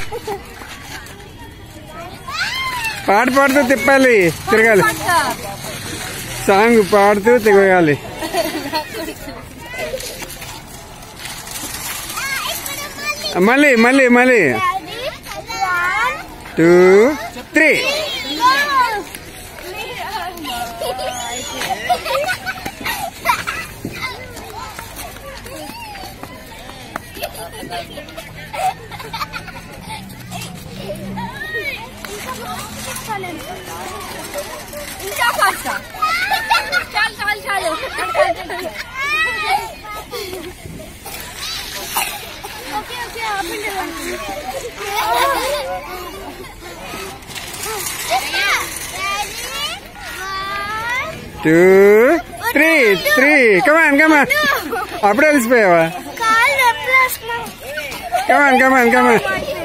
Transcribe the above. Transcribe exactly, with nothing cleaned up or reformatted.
పాట పాడుతూ తిప్పాలి, తిరగాలి. సాంగ్ పాడుతూ తిరగాలి. మళ్ళీ మళ్ళీ మళ్ళీ టూ త్రీ. ఇంకా ఫాస్ట్. చాలు చాలు చాలు. ఓకే ఓకే ఆపండి. Two three three. Come on come on. అప్పుడే అలసిపోయావా? కమాన్ కమాన్ కమాన్.